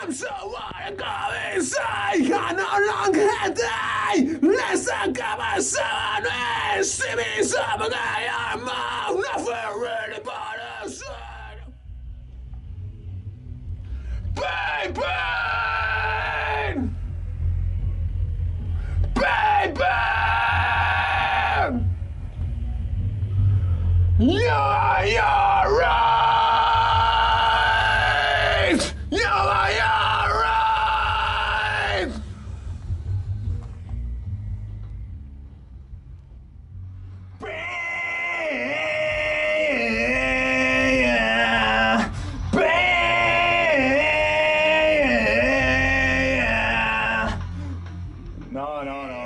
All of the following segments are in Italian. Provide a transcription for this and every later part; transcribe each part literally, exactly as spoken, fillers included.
I'm so what come inside, I no longer die. Let's talk about someone. See me some guy, I'm never really but I'm sad. Baby! Baby! You are you're right! You are you're right! No, no, no.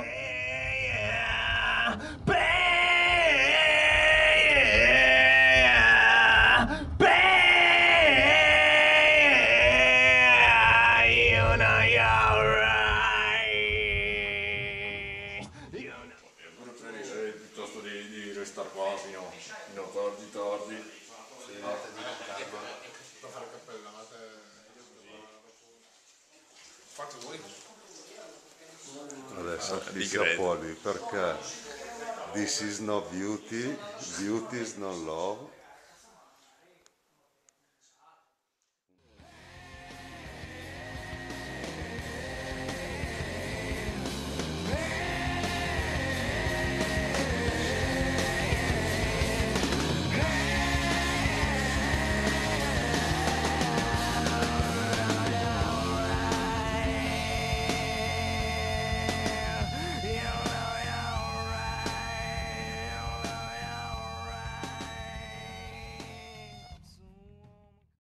Piuttosto di, di restare qua fino, fino a tardi tardi. Sì. Lo fare cappellanate fate voi. Adesso fissa fuori perché this is not beauty, beauty is not love.